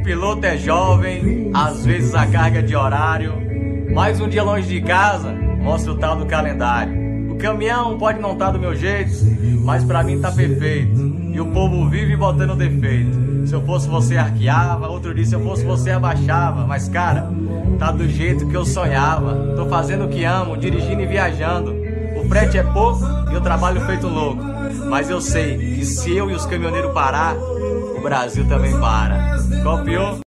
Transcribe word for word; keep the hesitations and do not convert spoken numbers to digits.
piloto é jovem, às vezes a carga é de horário. Mais um dia longe de casa, mostra o tal do calendário. O caminhão pode não estar do meu jeito, mas pra mim tá perfeito. E o povo vive botando defeito. Se eu fosse você arqueava, outro dia se eu fosse você abaixava. Mas cara, tá do jeito que eu sonhava. Tô fazendo o que amo, dirigindo e viajando. O frete é pouco e o trabalho feito louco. Mas eu sei que se eu e os caminhoneiros parar, o Brasil também para. Copiou?